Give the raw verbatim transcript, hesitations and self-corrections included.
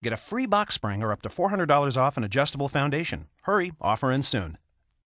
Get a free box spring or up to four hundred dollars off an adjustable foundation. Hurry, offer ends soon.